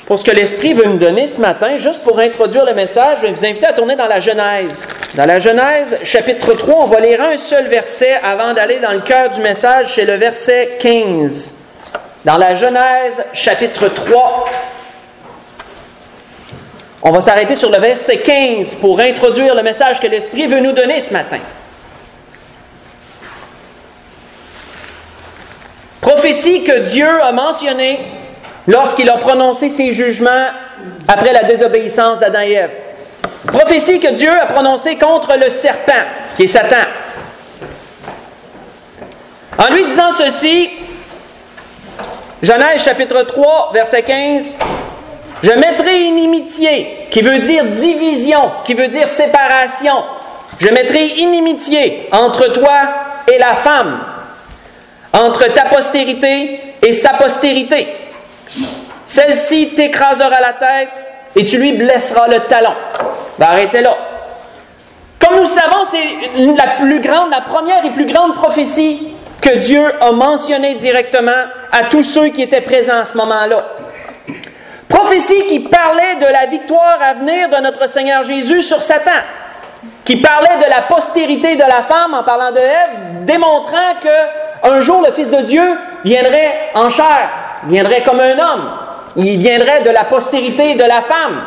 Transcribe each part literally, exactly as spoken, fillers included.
pour ce que l'Esprit veut nous donner ce matin, juste pour introduire le message, je vais vous inviter à tourner dans la Genèse. Dans la Genèse, chapitre trois, on va lire un seul verset avant d'aller dans le cœur du message, c'est le verset quinze. Dans la Genèse, chapitre trois, on va s'arrêter sur le verset quinze pour introduire le message que l'Esprit veut nous donner ce matin. Prophétie que Dieu a mentionnée lorsqu'il a prononcé ses jugements après la désobéissance d'Adam et Ève. Prophétie que Dieu a prononcée contre le serpent, qui est Satan. En lui disant ceci, Genèse chapitre trois, verset quinze, « Je mettrai inimitié », qui veut dire division, qui veut dire séparation. « Je mettrai inimitié entre toi et la femme, entre ta postérité et sa postérité. Celle-ci t'écrasera la tête et tu lui blesseras le talon. » Ben, arrêtez là. Comme nous le savons, c'est la plus grande, la première et plus grande prophétie que Dieu a mentionnée directement à tous ceux qui étaient présents à ce moment-là. Prophétie qui parlait de la victoire à venir de notre Seigneur Jésus sur Satan, qui parlait de la postérité de la femme en parlant de Ève, démontrant qu'un jour le Fils de Dieu viendrait en chair, viendrait comme un homme, il viendrait de la postérité de la femme.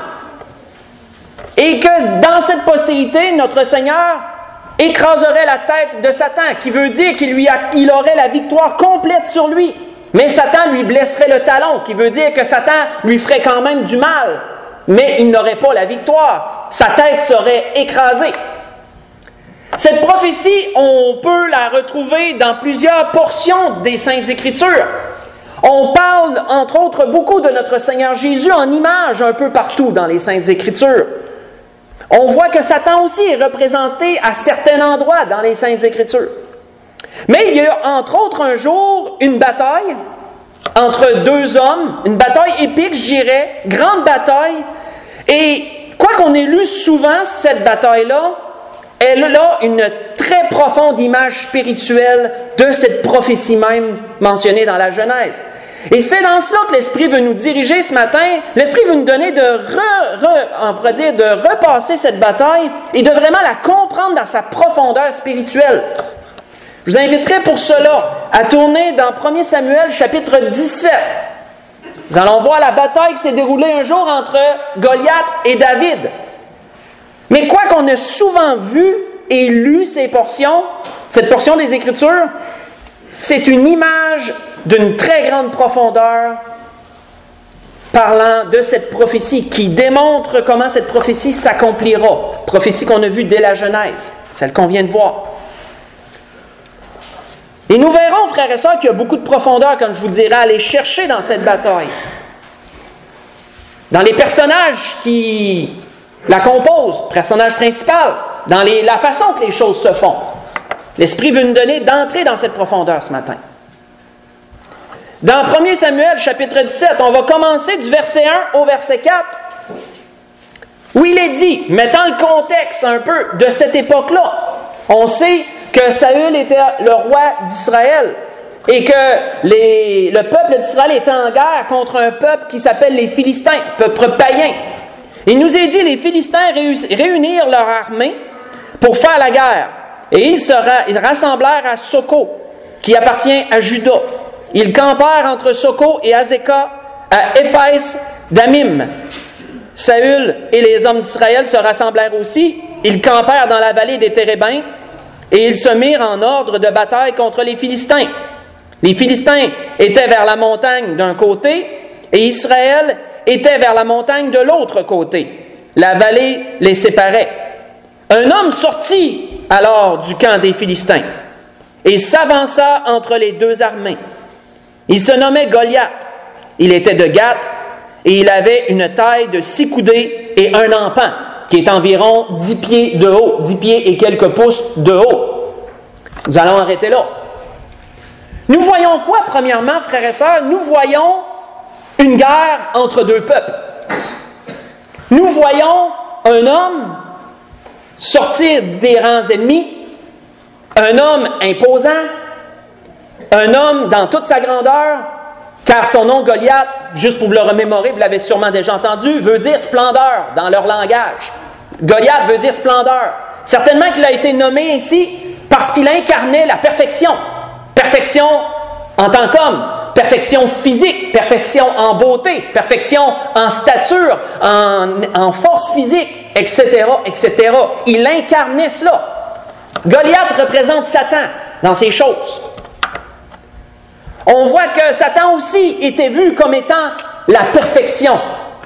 Et que dans cette postérité, notre Seigneur écraserait la tête de Satan, qui veut dire qu'il lui a, il aurait la victoire complète sur lui. Mais Satan lui blesserait le talon, qui veut dire que Satan lui ferait quand même du mal. Mais il n'aurait pas la victoire. Sa tête serait écrasée. Cette prophétie, on peut la retrouver dans plusieurs portions des Saintes Écritures. On parle, entre autres, beaucoup de notre Seigneur Jésus en images un peu partout dans les Saintes Écritures. On voit que Satan aussi est représenté à certains endroits dans les Saintes Écritures. Mais il y a, entre autres, un jour, une bataille entre deux hommes, une bataille épique, je dirais, grande bataille. Et quoi qu'on ait lu souvent cette bataille-là, elle a une très profonde image spirituelle de cette prophétie même mentionnée dans la Genèse. Et c'est dans cela que l'Esprit veut nous diriger ce matin. L'Esprit veut nous donner de, re, re, on pourrait dire, de repasser cette bataille et de vraiment la comprendre dans sa profondeur spirituelle. Je vous inviterai pour cela à tourner dans premier Samuel chapitre dix-sept. Nous allons voir la bataille qui s'est déroulée un jour entre Goliath et David. Mais quoi qu'on ait souvent vu et lu ces portions, cette portion des Écritures, c'est une image d'une très grande profondeur parlant de cette prophétie qui démontre comment cette prophétie s'accomplira. Prophétie qu'on a vue dès la Genèse, celle qu'on vient de voir. Et nous verrons, frères et sœurs, qu'il y a beaucoup de profondeur, comme je vous dirai, à aller chercher dans cette bataille. Dans les personnages qui la composent, personnage principal, dans les, la façon que les choses se font. L'Esprit veut nous donner d'entrer dans cette profondeur ce matin. Dans premier Samuel, chapitre dix-sept, on va commencer du verset un au verset quatre, où il est dit, mettant le contexte un peu de cette époque-là, on sait que Saül était le roi d'Israël et que les, le peuple d'Israël était en guerre contre un peuple qui s'appelle les Philistins, peuple païen. Il nous est dit, les Philistins réunirent leur armée pour faire la guerre. Et ils se ra- ils rassemblèrent à Soko, qui appartient à Juda. Ils campèrent entre Soko et Azekah, à Éphès d'Amim. Saül et les hommes d'Israël se rassemblèrent aussi. Ils campèrent dans la vallée des Térébintes et ils se mirent en ordre de bataille contre les Philistins. Les Philistins étaient vers la montagne d'un côté et Israël était vers la montagne de l'autre côté. La vallée les séparait. Un homme sortit alors du camp des Philistins et s'avança entre les deux armées. Il se nommait Goliath. Il était de Gath et il avait une taille de six coudées et un empan, qui est environ dix pieds de haut, dix pieds et quelques pouces de haut. Nous allons arrêter là. Nous voyons quoi, premièrement, frères et sœurs? Nous voyons une guerre entre deux peuples. Nous voyons un homme sortir des rangs ennemis, un homme imposant, un homme dans toute sa grandeur, Car son nom Goliath, juste pour vous le remémorer, vous l'avez sûrement déjà entendu, veut dire splendeur dans leur langage. Goliath veut dire splendeur. Certainement qu'il a été nommé ainsi parce qu'il incarnait la perfection. Perfection en tant qu'homme, perfection physique, perfection en beauté, perfection en stature, en, en force physique, et cetera, et cetera. Il incarnait cela. Goliath représente Satan dans ces choses. On voit que Satan aussi était vu comme étant la perfection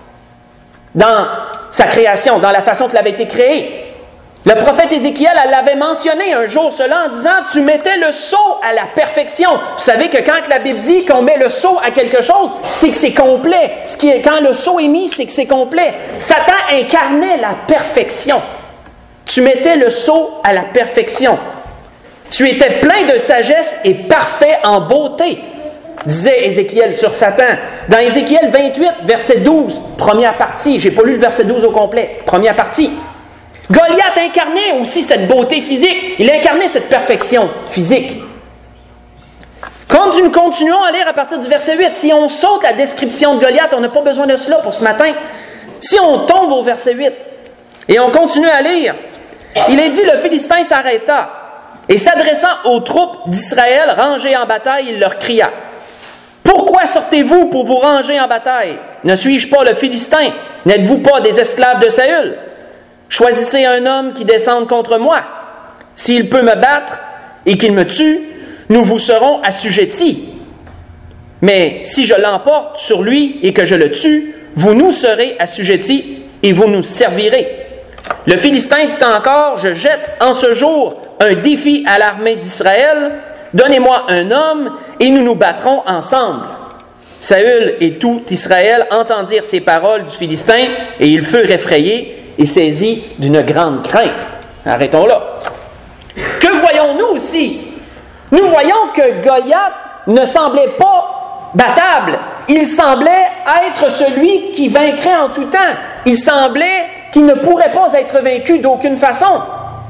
dans sa création, dans la façon qu'il avait été créé. Le prophète Ézéchiel elle l'avait mentionné un jour cela en disant « Tu mettais le sceau à la perfection ». Vous savez que quand la Bible dit qu'on met le sceau à quelque chose, c'est que c'est complet. Ce qui est, quand le sceau est mis, c'est que c'est complet. Satan incarnait la perfection. Tu mettais le sceau à la perfection. Tu étais plein de sagesse et parfait en beauté, disait Ézéchiel sur Satan. Dans Ézéchiel vingt-huit, verset douze, première partie. Je n'ai pas lu le verset douze au complet. Première partie. Goliath incarnait aussi cette beauté physique. Il incarnait cette perfection physique. Quand nous continuons à lire à partir du verset huit, si on saute la description de Goliath, on n'a pas besoin de cela pour ce matin. Si on tombe au verset huit et on continue à lire, il est dit, le Philistin s'arrêta et s'adressant aux troupes d'Israël rangées en bataille, il leur cria, « Pourquoi sortez-vous pour vous ranger en bataille? Ne suis-je pas le Philistin? N'êtes-vous pas des esclaves de Saül? Choisissez un homme qui descende contre moi. S'il peut me battre et qu'il me tue, nous vous serons assujettis. Mais si je l'emporte sur lui et que je le tue, vous nous serez assujettis et vous nous servirez. » Le Philistin dit encore, « Je jette en ce jour un défi à l'armée d'Israël. Donnez-moi un homme et nous nous battrons ensemble. » Saül et tout Israël entendirent ces paroles du Philistin et ils furent effrayés et saisis d'une grande crainte. Arrêtons là. Que voyons-nous aussi? Nous voyons que Goliath ne semblait pas battable. Il semblait être celui qui vaincrait en tout temps. Il semblait qu'il ne pourrait pas être vaincu d'aucune façon.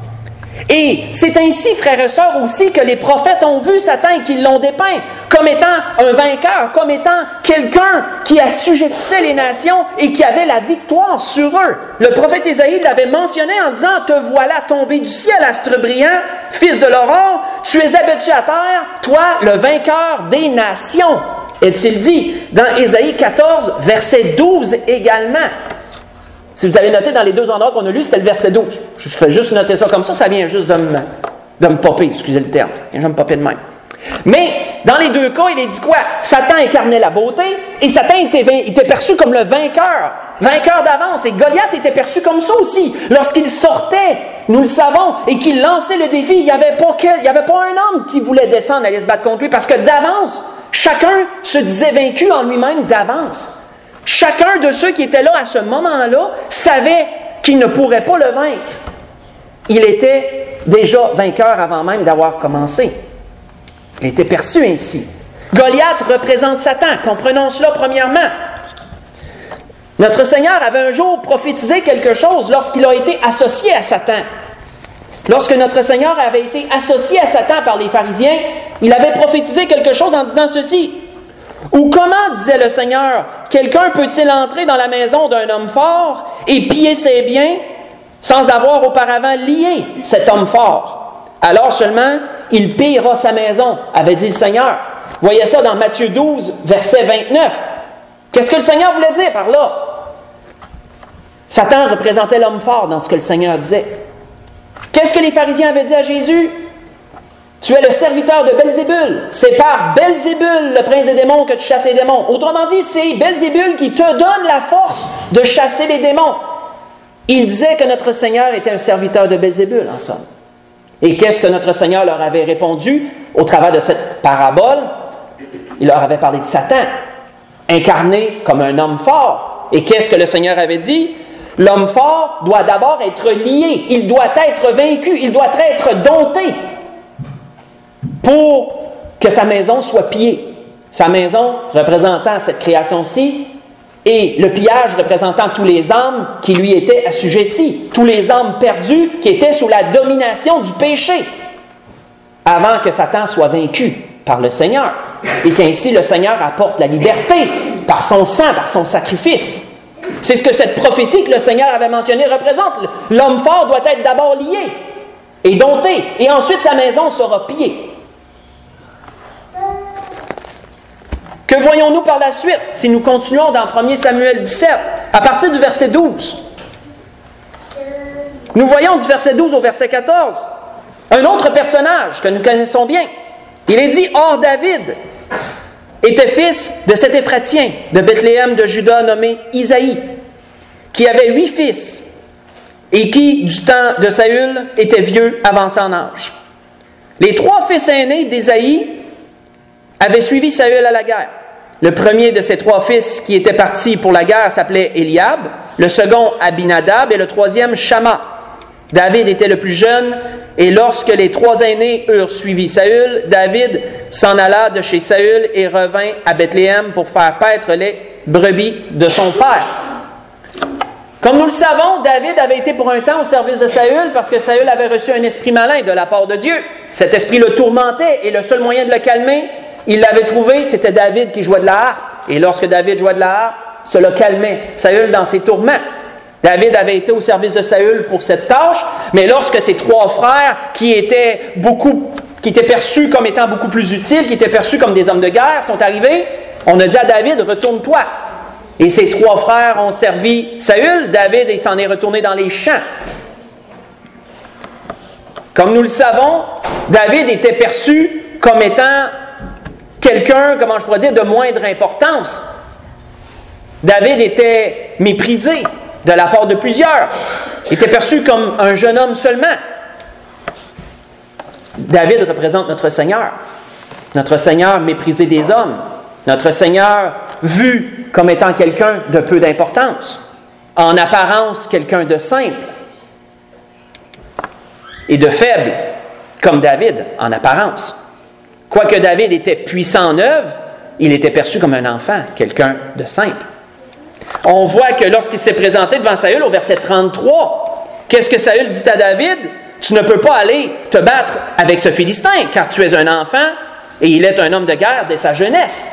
Et c'est ainsi, frères et sœurs, aussi que les prophètes ont vu Satan et qu'ils l'ont dépeint comme étant un vainqueur, comme étant quelqu'un qui assujettissait les nations et qui avait la victoire sur eux. Le prophète Ésaïe l'avait mentionné en disant « Te voilà tombé du ciel, astre brillant, fils de l'aurore, tu es abattu à terre, toi, le vainqueur des nations. » Est-il dit dans Ésaïe quatorze, verset douze également. Si vous avez noté dans les deux endroits qu'on a lus, c'était le verset douze. Je fais juste noter ça comme ça, ça vient juste de me, de me popper, excusez le terme. Je vais me popper de même. Mais, dans les deux cas, il est dit quoi? Satan incarnait la beauté, et Satan était, était perçu comme le vainqueur, vainqueur d'avance. Et Goliath était perçu comme ça aussi. Lorsqu'il sortait, nous le savons, et qu'il lançait le défi, il n'y avait pas quel, il n'y avait pas un homme qui voulait descendre aller se battre contre lui, parce que d'avance, chacun se disait vaincu en lui-même d'avance. Chacun de ceux qui étaient là à ce moment-là savait qu'il ne pourrait pas le vaincre. Il était déjà vainqueur avant même d'avoir commencé. Il était perçu ainsi. Goliath représente Satan. Comprenons cela premièrement. Notre Seigneur avait un jour prophétisé quelque chose lorsqu'il a été associé à Satan. Lorsque notre Seigneur avait été associé à Satan par les pharisiens, il avait prophétisé quelque chose en disant ceci. Ou comment, disait le Seigneur, quelqu'un peut-il entrer dans la maison d'un homme fort et piller ses biens sans avoir auparavant lié cet homme fort? Alors seulement, il pillera sa maison, avait dit le Seigneur. Voyez ça dans Matthieu douze, verset vingt-neuf. Qu'est-ce que le Seigneur voulait dire par là? Satan représentait l'homme fort dans ce que le Seigneur disait. Qu'est-ce que les pharisiens avaient dit à Jésus? Tu es le serviteur de Belzébul. C'est par Belzébul, le prince des démons, que tu chasses les démons. Autrement dit, c'est Belzébul qui te donne la force de chasser les démons. Il disait que notre Seigneur était un serviteur de Belzébul, en somme. Et qu'est-ce que notre Seigneur leur avait répondu au travers de cette parabole? Il leur avait parlé de Satan, incarné comme un homme fort. Et qu'est-ce que le Seigneur avait dit? L'homme fort doit d'abord être lié, il doit être vaincu, il doit être dompté pour que sa maison soit pillée. Sa maison représentant cette création-ci et le pillage représentant tous les âmes qui lui étaient assujettis, tous les âmes perdues qui étaient sous la domination du péché avant que Satan soit vaincu par le Seigneur. et qu'ainsi le Seigneur apporte la liberté par son sang, par son sacrifice. C'est ce que cette prophétie que le Seigneur avait mentionnée représente. L'homme fort doit être d'abord lié et dompté, et ensuite sa maison sera pillée. Que voyons-nous par la suite si nous continuons dans premier Samuel dix-sept, à partir du verset douze? Nous voyons du verset douze au verset quatorze un autre personnage que nous connaissons bien. Il est dit, « Or David était fils de cet Éphratien de Bethléem de Juda nommé Isaïe, qui avait huit fils, et qui, du temps de Saül, était vieux, avancé en âge. Les trois fils aînés d'Isaïe avaient suivi Saül à la guerre. Le premier de ces trois fils qui était parti pour la guerre s'appelait Éliab, le second Abinadab et le troisième Shama. David était le plus jeune, et lorsque les trois aînés eurent suivi Saül, David s'en alla de chez Saül et revint à Bethléem pour faire paître les brebis de son père. » Comme nous le savons, David avait été pour un temps au service de Saül parce que Saül avait reçu un esprit malin de la part de Dieu. Cet esprit le tourmentait et le seul moyen de le calmer, il l'avait trouvé, c'était David qui jouait de la harpe. Et lorsque David jouait de la harpe, cela calmait Saül dans ses tourments. David avait été au service de Saül pour cette tâche, mais lorsque ses trois frères, qui étaient beaucoup, qui étaient perçus comme étant beaucoup plus utiles, qui étaient perçus comme des hommes de guerre, sont arrivés, on a dit à David, retourne-toi. Et ses trois frères ont servi Saül. David il s'en est retourné dans les champs. Comme nous le savons, David était perçu comme étant quelqu'un, comment je pourrais dire, de moindre importance. David était méprisé de la part de plusieurs. Il était perçu comme un jeune homme seulement. David représente notre Seigneur. Notre Seigneur méprisé des hommes. Notre Seigneur vu comme étant quelqu'un de peu d'importance. En apparence, quelqu'un de simple et de faible, comme David en apparence. Quoique David était puissant en œuvre, il était perçu comme un enfant, quelqu'un de simple. On voit que lorsqu'il s'est présenté devant Saül au verset trente-trois, qu'est-ce que Saül dit à David? Tu ne peux pas aller te battre avec ce Philistin, car tu es un enfant et il est un homme de guerre dès sa jeunesse.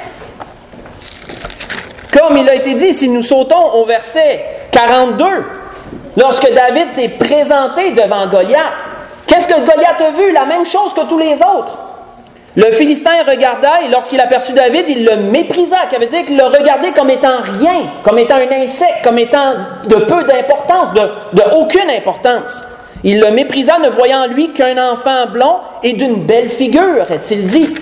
Comme il a été dit, si nous sautons au verset quarante-deux, lorsque David s'est présenté devant Goliath, qu'est-ce que Goliath a vu? La même chose que tous les autres. Le Philistin regarda et lorsqu'il aperçut David, il le méprisa, qui veut dire qu'il le regardait comme étant rien, comme étant un insecte, comme étant de peu d'importance, de, de aucune importance. Il le méprisa, ne voyant en lui qu'un enfant blond et d'une belle figure, a-t-il dit.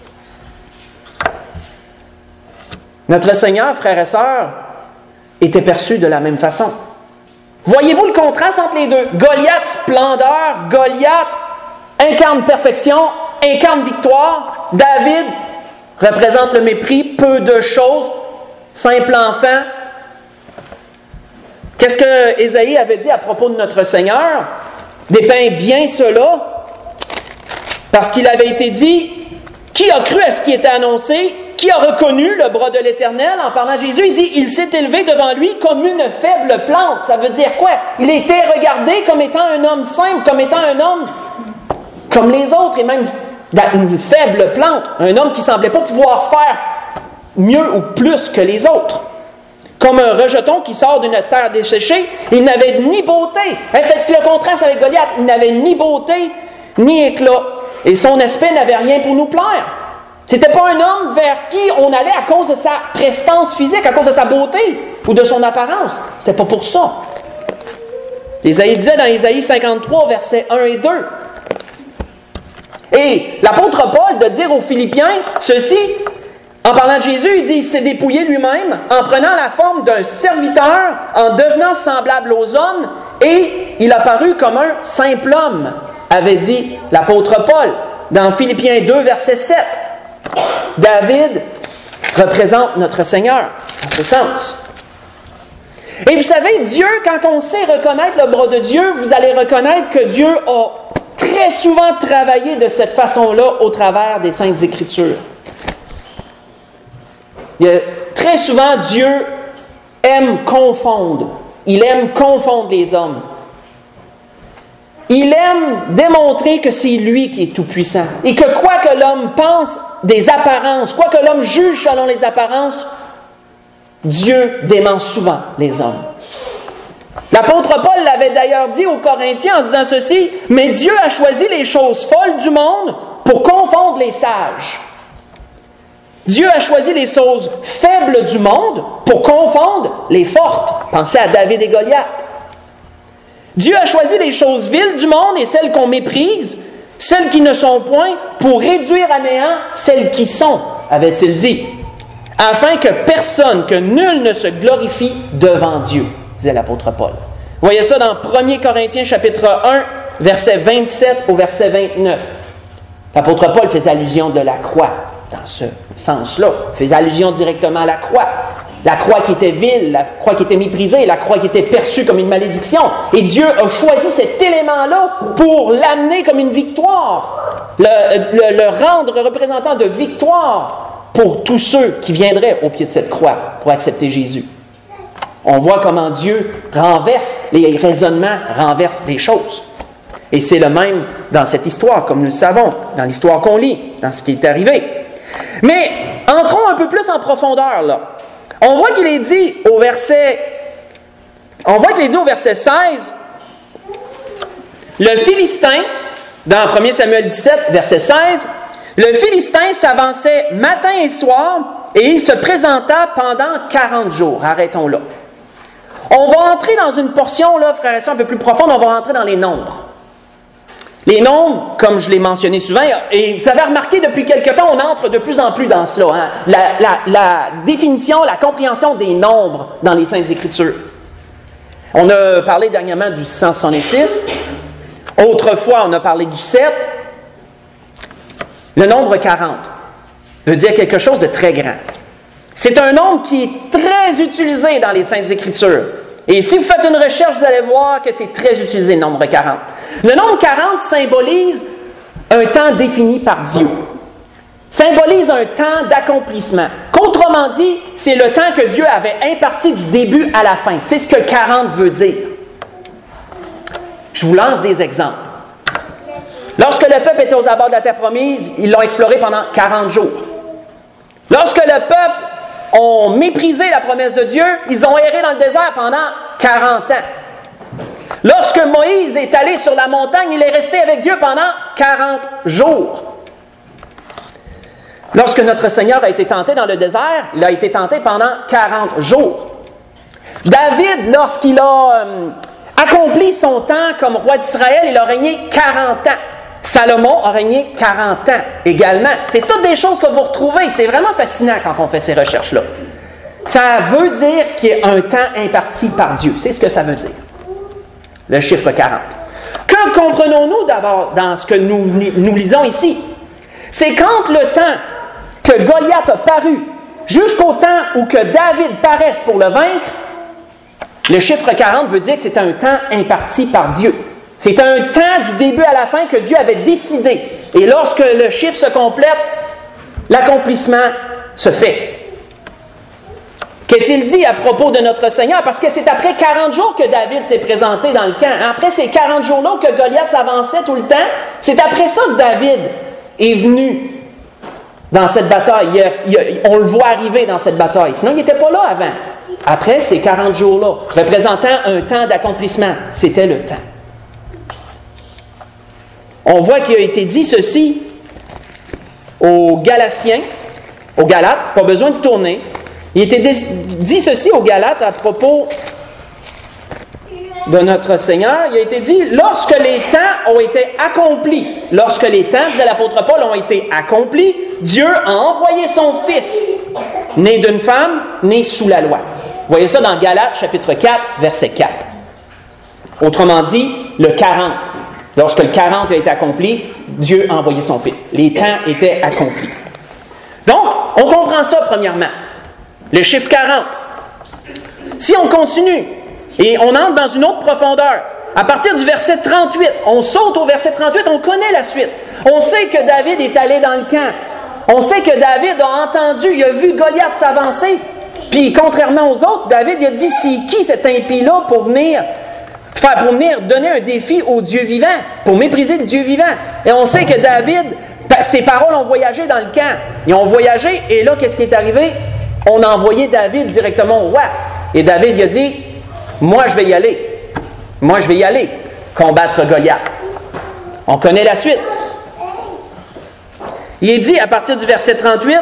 Notre Seigneur, frères et sœurs, était perçu de la même façon. Voyez-vous le contraste entre les deux? Goliath, splendeur, Goliath incarne perfection, incarne victoire. David représente le mépris, peu de choses, simple enfant. Qu'est-ce que Ésaïe avait dit à propos de notre Seigneur? Dépeint bien cela, parce qu'il avait été dit, qui a cru à ce qui était annoncé? Qui a reconnu le bras de l'Éternel? En parlant de Jésus, il dit, il s'est élevé devant lui comme une faible plante. Ça veut dire quoi? Il était regardé comme étant un homme simple, comme étant un homme comme les autres, et même une faible plante. Un homme qui ne semblait pas pouvoir faire mieux ou plus que les autres. Comme un rejeton qui sort d'une terre desséchée, il n'avait ni beauté. Faites le contraste avec Goliath, il n'avait ni beauté, ni éclat. Et son aspect n'avait rien pour nous plaire. C'était pas un homme vers qui on allait à cause de sa prestance physique, à cause de sa beauté ou de son apparence. C'était pas pour ça. Ésaïe disait dans Ésaïe cinquante-trois, versets un et deux. Et l'apôtre Paul de dire aux Philippiens ceci, en parlant de Jésus, il dit, il s'est dépouillé lui-même en prenant la forme d'un serviteur, en devenant semblable aux hommes, et il a paru comme un simple homme, avait dit l'apôtre Paul dans Philippiens deux, verset sept. David représente notre Seigneur, en ce sens. Et vous savez, Dieu, quand on sait reconnaître le bras de Dieu, vous allez reconnaître que Dieu a très souvent travaillé de cette façon-là au travers des Saintes Écritures. Il y a, très souvent, Dieu aime confondre. Il aime confondre les hommes. Il aime démontrer que c'est lui qui est tout-puissant. Et que quoi que l'homme pense des apparences, quoi que l'homme juge selon les apparences, Dieu dément souvent les hommes. L'apôtre Paul l'avait d'ailleurs dit aux Corinthiens en disant ceci, « Mais Dieu a choisi les choses folles du monde pour confondre les sages. Dieu a choisi les choses faibles du monde pour confondre les fortes. » Pensez à David et Goliath. Dieu a choisi les choses viles du monde et celles qu'on méprise, celles qui ne sont point, pour réduire à néant celles qui sont, avait-il dit, afin que personne, que nul ne se glorifie devant Dieu, disait l'apôtre Paul. Vous voyez ça dans premier Corinthiens chapitre un, verset vingt-sept au verset vingt-neuf. L'apôtre Paul faisait allusion de la croix, dans ce sens-là. Il faisait allusion directement à la croix. La croix qui était vile, la croix qui était méprisée, la croix qui était perçue comme une malédiction. Et Dieu a choisi cet élément-là pour l'amener comme une victoire, le, le, le rendre représentant de victoire pour tous ceux qui viendraient au pied de cette croix pour accepter Jésus. On voit comment Dieu renverse les raisonnements, renverse les choses. Et c'est le même dans cette histoire, comme nous le savons, dans l'histoire qu'on lit, dans ce qui est arrivé. Mais entrons un peu plus en profondeur, là. On voit qu'il est dit au verset, on voit qu'il est dit au verset seize, le Philistin, dans premier Samuel dix-sept, verset seize, le Philistin s'avançait matin et soir et il se présenta pendant quarante jours. Arrêtons là. On va entrer dans une portion, là, frères et sœurs, un peu plus profonde, on va rentrer dans les nombres. Les nombres, comme je l'ai mentionné souvent, et vous avez remarqué depuis quelque temps, on entre de plus en plus dans cela. Hein? La, la, la définition, la compréhension des nombres dans les Saintes Écritures. On a parlé dernièrement du six cent soixante-six. Autrefois, on a parlé du sept. Le nombre quarante veut dire quelque chose de très grand. C'est un nombre qui est très utilisé dans les Saintes Écritures. Et si vous faites une recherche, vous allez voir que c'est très utilisé, le nombre quarante. Le nombre quarante symbolise un temps défini par Dieu. Symbolise un temps d'accomplissement. Qu'autrement dit, c'est le temps que Dieu avait imparti du début à la fin. C'est ce que quarante veut dire. Je vous lance des exemples. Lorsque le peuple était aux abords de la terre promise, ils l'ont exploré pendant quarante jours. Lorsque le peuple ont méprisé la promesse de Dieu, ils ont erré dans le désert pendant quarante ans. Lorsque Moïse est allé sur la montagne, il est resté avec Dieu pendant quarante jours. Lorsque notre Seigneur a été tenté dans le désert, il a été tenté pendant quarante jours. David, lorsqu'il a euh, accompli son temps comme roi d'Israël, il a régné quarante ans. Salomon a régné quarante ans également. C'est toutes des choses que vous retrouvez. C'est vraiment fascinant quand on fait ces recherches-là. Ça veut dire qu'il y a un temps imparti par Dieu. C'est ce que ça veut dire. Le chiffre quarante. Que comprenons-nous d'abord dans ce que nous, nous lisons ici? C'est quand le temps que Goliath a paru jusqu'au temps où que David paraisse pour le vaincre, le chiffre quarante veut dire que c'est un temps imparti par Dieu. C'est un temps du début à la fin que Dieu avait décidé. Et lorsque le chiffre se complète, l'accomplissement se fait. Qu'est-il dit à propos de notre Seigneur? Parce que c'est après quarante jours que David s'est présenté dans le camp. Après ces quarante jours-là que Goliath s'avançait tout le temps, c'est après ça que David est venu dans cette bataille. Il a, il a, on le voit arriver dans cette bataille. Sinon, il n'était pas là avant. Après ces quarante jours-là, représentant un temps d'accomplissement, c'était le temps. On voit qu'il a été dit ceci aux Galatiens, aux Galates, pas besoin d'y tourner. Il a été dit ceci aux Galates à propos de notre Seigneur. Il a été dit, lorsque les temps ont été accomplis, lorsque les temps, disait l'apôtre Paul, ont été accomplis, Dieu a envoyé son Fils, né d'une femme, né sous la loi. Vous voyez ça dans Galates, chapitre quatre, verset quatre. Autrement dit, le quarante. Lorsque le quarante a été accompli, Dieu a envoyé son Fils. Les temps étaient accomplis. Donc, on comprend ça premièrement. Le chiffre quarante. Si on continue et on entre dans une autre profondeur, à partir du verset trente-huit, on saute au verset trente-huit, on connaît la suite. On sait que David est allé dans le camp. On sait que David a entendu, il a vu Goliath s'avancer. Puis, contrairement aux autres, David il a dit, c'est qui cet impie-là pour venir... pour venir donner un défi au Dieu vivant, pour mépriser le Dieu vivant. Et on sait que David Ces paroles ont voyagé dans le camp. Ils ont voyagé, et là, qu'est-ce qui est arrivé? On a envoyé David directement au roi. Et David il a dit, moi je vais y aller. Moi je vais y aller, combattre Goliath. On connaît la suite. Il est dit à partir du verset trente-huit,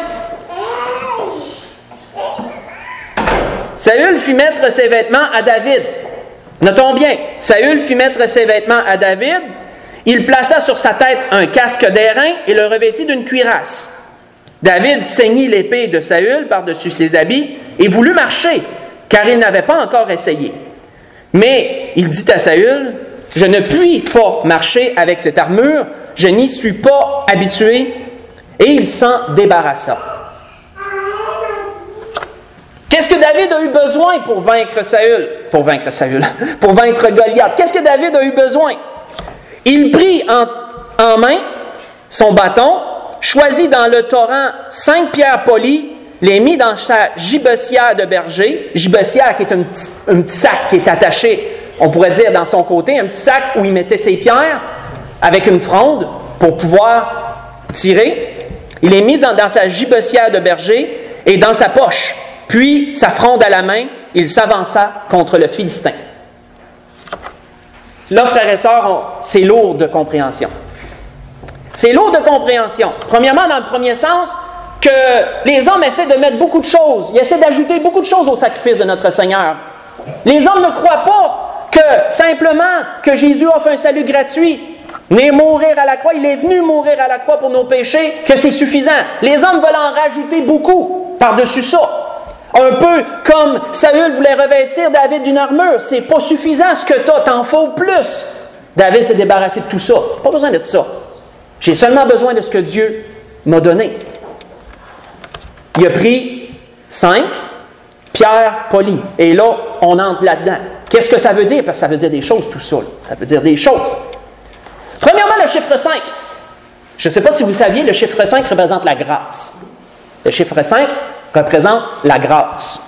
Saül fit mettre ses vêtements à David. Notons bien, Saül fit mettre ses vêtements à David. Il plaça sur sa tête un casque d'airain et le revêtit d'une cuirasse. David ceignit l'épée de Saül par-dessus ses habits et voulut marcher, car il n'avait pas encore essayé. Mais il dit à Saül, « Je ne puis pas marcher avec cette armure, je n'y suis pas habitué. » Et il s'en débarrassa. Qu'est-ce que David a eu besoin pour vaincre Saül? Pour vaincre Saül, pour vaincre Goliath. Qu'est-ce que David a eu besoin? Il prit en, en main son bâton, choisit dans le torrent cinq pierres polies, les mit dans sa gibecière de berger. Gibecière qui est un petit, un petit sac qui est attaché, on pourrait dire dans son côté, un petit sac où il mettait ses pierres avec une fronde pour pouvoir tirer. Il les mit dans, dans sa gibecière de berger et dans sa poche. Puis, sa fronde à la main, il s'avança contre le Philistin. Là, frères et sœurs, c'est lourd de compréhension. C'est lourd de compréhension. Premièrement, dans le premier sens, que les hommes essaient de mettre beaucoup de choses. Ils essaient d'ajouter beaucoup de choses au sacrifice de notre Seigneur. Les hommes ne croient pas que simplement que Jésus offre un salut gratuit, né mourir à la croix, il est venu mourir à la croix pour nos péchés, que c'est suffisant. Les hommes veulent en rajouter beaucoup par-dessus ça. Un peu comme Saül voulait revêtir David d'une armure. C'est pas suffisant ce que tu as, t'en faut plus. David s'est débarrassé de tout ça. Pas besoin de ça. J'ai seulement besoin de ce que Dieu m'a donné. Il a pris cinq pierres polies. Et là, on entre là-dedans. Qu'est-ce que ça veut dire? Parce que ça veut dire des choses, tout ça. Là. Ça veut dire des choses. Premièrement, le chiffre cinq. Je ne sais pas si vous saviez, le chiffre cinq représente la grâce. Le chiffre cinq représente la grâce.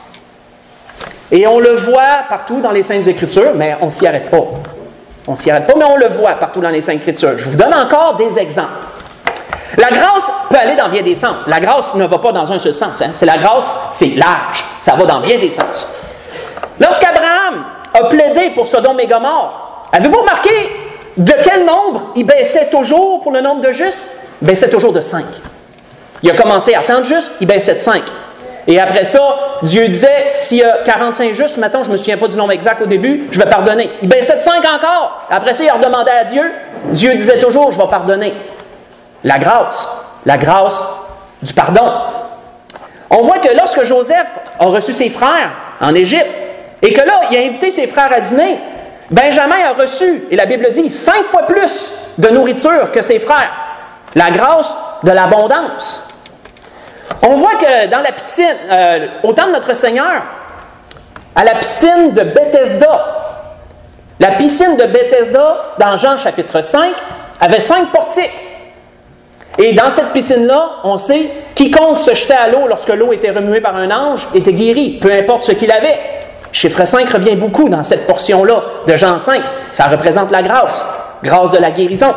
Et on le voit partout dans les Saintes Écritures, mais on ne s'y arrête pas. On ne s'y arrête pas, mais on le voit partout dans les Saintes Écritures. Je vous donne encore des exemples. La grâce peut aller dans bien des sens. La grâce ne va pas dans un seul sens. Hein. C'est la grâce, c'est large. Ça va dans bien des sens. Lorsqu'Abraham a plaidé pour Sodome et Gomorrhe, avez-vous remarqué de quel nombre il baissait toujours pour le nombre de justes? Il baissait toujours de cinq. Il a commencé à tant de justes, il baissait de cinq. Et après ça, Dieu disait, s'il y a quarante-cinq justes, maintenant je ne me souviens pas du nombre exact au début, je vais pardonner. Il baissait de cinq encore. Après ça, il a redemandé à Dieu. Dieu disait toujours, je vais pardonner. La grâce, la grâce du pardon. On voit que lorsque Joseph a reçu ses frères en Égypte, et que là, il a invité ses frères à dîner, Benjamin a reçu, et la Bible dit, cinq fois plus de nourriture que ses frères. La grâce de l'abondance. On voit que dans la piscine, euh, au temps de notre Seigneur, à la piscine de Bethesda, la piscine de Bethesda, dans Jean chapitre cinq, avait cinq portiques. Et dans cette piscine-là, on sait, quiconque se jetait à l'eau lorsque l'eau était remuée par un ange était guéri, peu importe ce qu'il avait. Chiffre cinq revient beaucoup dans cette portion-là de Jean cinq. Ça représente la grâce, grâce de la guérison.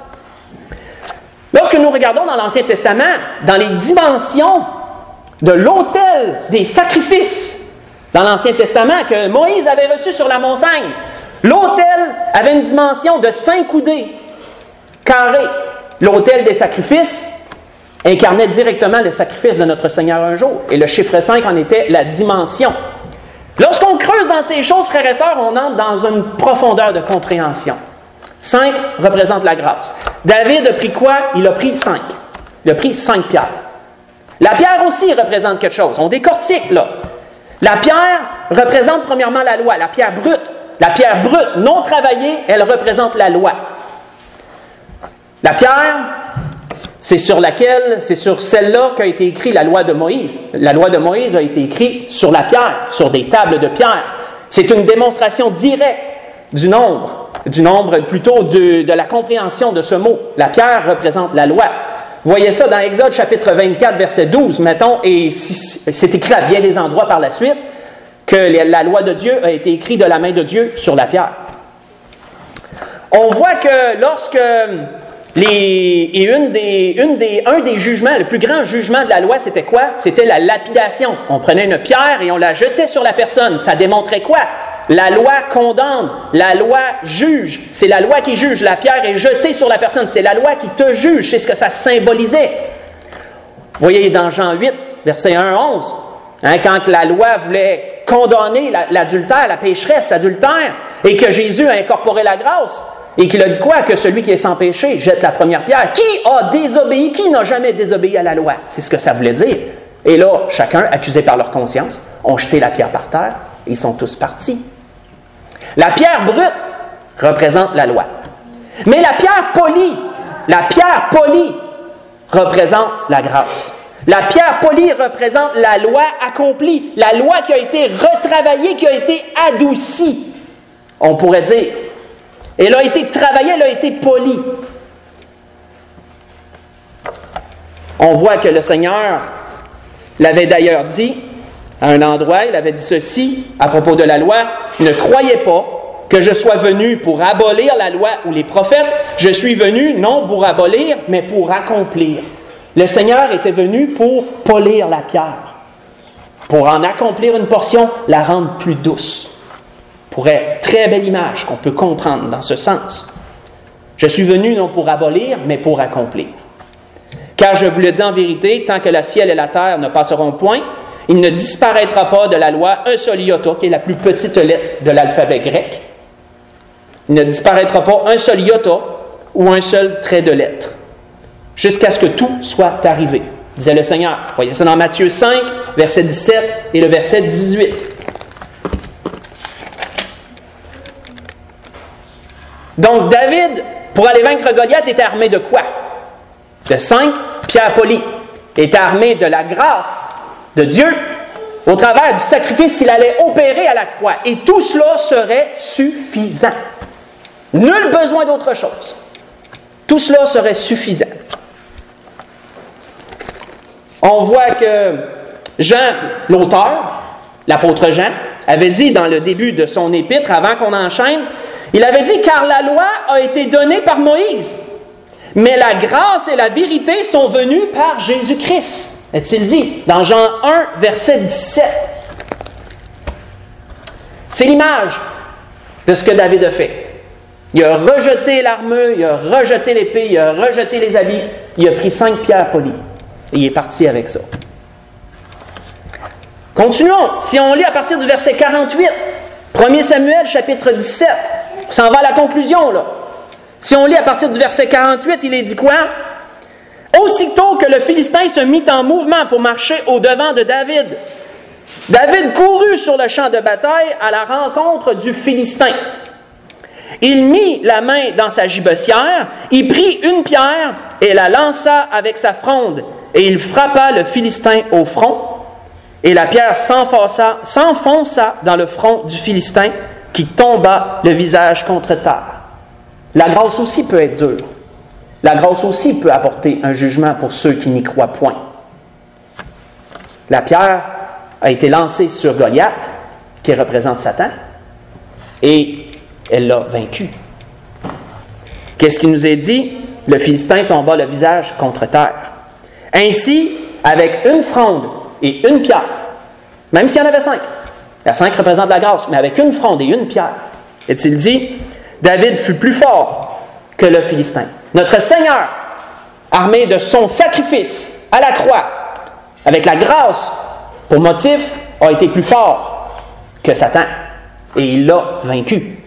Lorsque nous regardons dans l'Ancien Testament, dans les dimensions de l'autel des sacrifices dans l'Ancien Testament que Moïse avait reçu sur la montagne, l'autel avait une dimension de cinq coudées carrées. L'autel des sacrifices incarnait directement le sacrifice de notre Seigneur un jour. Et le chiffre cinq en était la dimension. Lorsqu'on creuse dans ces choses, frères et sœurs, on entre dans une profondeur de compréhension. cinq représente la grâce. David a pris quoi? Il a pris cinq. Il a pris cinq pierres. La pierre aussi représente quelque chose. On décortique là. La pierre représente premièrement la loi, la pierre brute. La pierre brute, non travaillée, elle représente la loi. La pierre, c'est sur laquelle, c'est sur celle-là qu'a été écrite la loi de Moïse. La loi de Moïse a été écrite sur la pierre, sur des tables de pierre. C'est une démonstration directe du nombre, du nombre plutôt de, de la compréhension de ce mot. La pierre représente la loi. Vous voyez ça dans Exode chapitre vingt-quatre, verset douze, mettons, et c'est écrit à bien des endroits par la suite, que la loi de Dieu a été écrite de la main de Dieu sur la pierre. On voit que lorsque Les, et une des, une des, un des jugements, le plus grand jugement de la loi, c'était quoi? C'était la lapidation. On prenait une pierre et on la jetait sur la personne. Ça démontrait quoi? La loi condamne, la loi juge. C'est la loi qui juge. La pierre est jetée sur la personne. C'est la loi qui te juge. C'est ce que ça symbolisait. Vous voyez dans Jean huit, versets un à onze, hein, quand la loi voulait condamner l'adultère, la pécheresse adultère, et que Jésus a incorporé la grâce, et qu'il a dit quoi? Que celui qui est sans péché jette la première pierre. Qui a désobéi? Qui n'a jamais désobéi à la loi? C'est ce que ça voulait dire. Et là, chacun, accusé par leur conscience, ont jeté la pierre par terre, et ils sont tous partis. La pierre brute représente la loi. Mais la pierre polie, la pierre polie représente la grâce. La pierre polie représente la loi accomplie, la loi qui a été retravaillée, qui a été adoucie, on pourrait dire. Elle a été travaillée, elle a été polie. On voit que le Seigneur l'avait d'ailleurs dit à un endroit, il avait dit ceci à propos de la loi: « Ne croyez pas que je sois venu pour abolir la loi ou les prophètes, je suis venu non pour abolir, mais pour accomplir. » Le Seigneur était venu pour polir la pierre, pour en accomplir une portion, la rendre plus douce. Pour être très belle image qu'on peut comprendre dans ce sens. Je suis venu non pour abolir, mais pour accomplir. Car je vous le dis en vérité, tant que le ciel et la terre ne passeront point, il ne disparaîtra pas de la loi un seul iota, qui est la plus petite lettre de l'alphabet grec. Il ne disparaîtra pas un seul iota ou un seul trait de lettre, jusqu'à ce que tout soit arrivé, disait le Seigneur. Voyez ça dans Matthieu cinq, verset dix-sept et le verset dix-huit. Donc David, pour aller vaincre Goliath, était armé de quoi? De cinq pierres polies. Il était armé de la grâce de Dieu au travers du sacrifice qu'il allait opérer à la croix. Et tout cela serait suffisant. Nul besoin d'autre chose. Tout cela serait suffisant. On voit que Jean, l'auteur, l'apôtre Jean, avait dit dans le début de son épître, avant qu'on enchaîne, il avait dit « Car la loi a été donnée par Moïse, mais la grâce et la vérité sont venues par Jésus-Christ. » Est-il dit dans Jean un, verset dix-sept. C'est l'image de ce que David a fait. Il a rejeté l'armure, il a rejeté l'épée, il a rejeté les habits, il a pris cinq pierres polies et il est parti avec ça. Continuons. Si on lit à partir du verset quarante-huit, premier Samuel, chapitre dix-sept, on s'en va à la conclusion, là. Si on lit à partir du verset quarante-huit, il est dit quoi? « Aussitôt que le Philistin se mit en mouvement pour marcher au-devant de David, David courut sur le champ de bataille à la rencontre du Philistin. Il mit la main dans sa gibecière, il prit une pierre et la lança avec sa fronde, et il frappa le Philistin au front, et la pierre s'enfonça, s'enfonça dans le front du Philistin, qui tomba le visage contre terre. » La grâce aussi peut être dure. La grâce aussi peut apporter un jugement pour ceux qui n'y croient point. La pierre a été lancée sur Goliath, qui représente Satan, et elle l'a vaincu. Qu'est-ce qui nous est dit? Le Philistin tomba le visage contre terre. Ainsi, avec une fronde et une pierre, même s'il y en avait cinq, la cinq représente la grâce, mais avec une fronde et une pierre, est-il dit, David fut plus fort que le Philistin. Notre Seigneur, armé de son sacrifice à la croix, avec la grâce pour motif, a été plus fort que Satan. Et il l'a vaincu.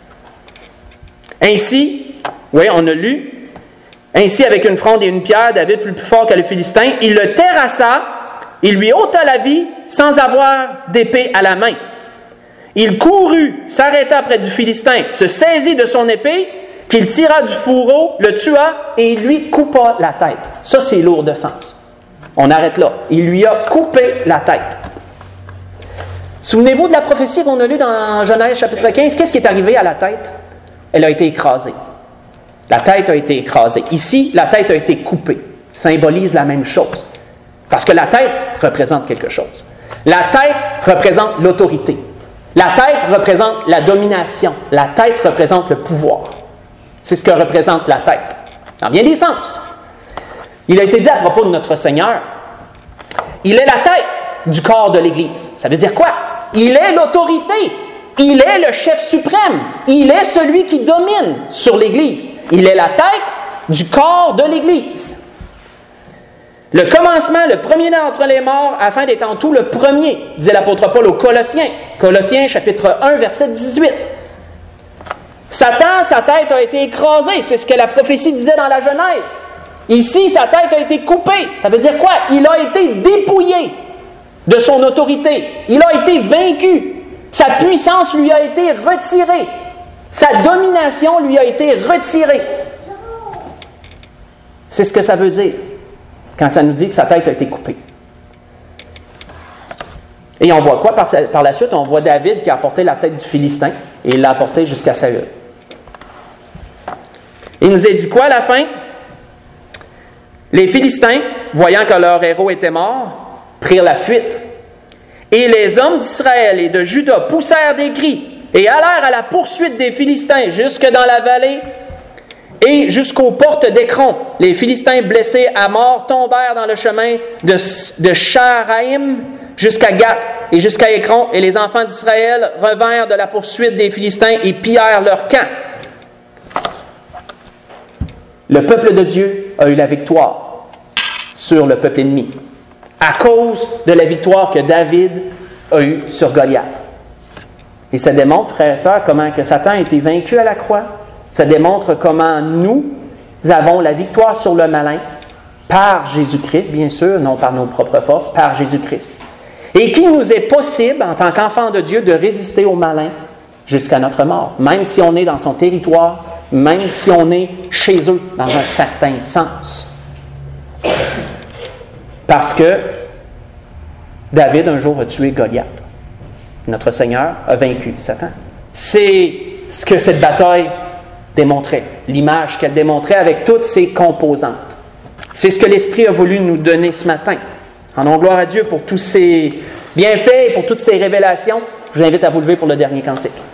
Ainsi, oui, on a lu, ainsi avec une fronde et une pierre, David fut plus fort que le Philistin. Il le terrassa, il lui ôta la vie sans avoir d'épée à la main. Il courut, s'arrêta près du Philistin, se saisit de son épée, qu'il tira du fourreau, le tua et il lui coupa la tête. Ça, c'est lourd de sens. On arrête là. Il lui a coupé la tête. Souvenez-vous de la prophétie qu'on a lue dans Genèse chapitre quinze. Qu'est-ce qui est arrivé à la tête? Elle a été écrasée. La tête a été écrasée. Ici, la tête a été coupée. Symbolise la même chose. Parce que la tête représente quelque chose. La tête représente l'autorité. La tête représente la domination. La tête représente le pouvoir. C'est ce que représente la tête. dans bien des sens. Il a été dit à propos de notre Seigneur, il est la tête du corps de l'Église. Ça veut dire quoi? Il est l'autorité. Il est le chef suprême. Il est celui qui domine sur l'Église. Il est la tête du corps de l'Église. Le commencement, le premier-né entre les morts, afin d'être en tout le premier, dit l'apôtre Paul aux Colossiens. Colossiens, chapitre un, verset dix-huit. Satan, sa tête a été écrasée. C'est ce que la prophétie disait dans la Genèse. Ici, sa tête a été coupée. Ça veut dire quoi? Il a été dépouillé de son autorité. Il a été vaincu. Sa puissance lui a été retirée. Sa domination lui a été retirée. C'est ce que ça veut dire quand ça nous dit que sa tête a été coupée. Et on voit quoi par, par la suite? On voit David qui a apporté la tête du Philistin et il l'a apporté jusqu'à Saül. Il nous a dit quoi à la fin? Les Philistins, voyant que leur héros était mort, prirent la fuite. Et les hommes d'Israël et de Juda poussèrent des cris et allèrent à la poursuite des Philistins jusque dans la vallée et jusqu'aux portes d'Écron. Les Philistins blessés à mort tombèrent dans le chemin de, de Sharaïm jusqu'à Gath et jusqu'à Écron. Et les enfants d'Israël revinrent de la poursuite des Philistins et pillèrent leur camp. Le peuple de Dieu a eu la victoire sur le peuple ennemi à cause de la victoire que David a eue sur Goliath. Et ça démontre, frères et sœurs, comment que Satan a été vaincu à la croix. Ça démontre comment nous avons la victoire sur le malin par Jésus-Christ, bien sûr, non par nos propres forces, par Jésus-Christ. Et qu'il nous est possible, en tant qu'enfants de Dieu, de résister au malin jusqu'à notre mort, même si on est dans son territoire, même si on est chez eux, dans un certain sens. Parce que David, un jour, a tué Goliath. Notre Seigneur a vaincu Satan. C'est ce que cette bataille démontrait, l'image qu'elle démontrait avec toutes ses composantes. C'est ce que l'Esprit a voulu nous donner ce matin. Rendons gloire à Dieu pour tous ses bienfaits et pour toutes ses révélations. Je vous invite à vous lever pour le dernier cantique.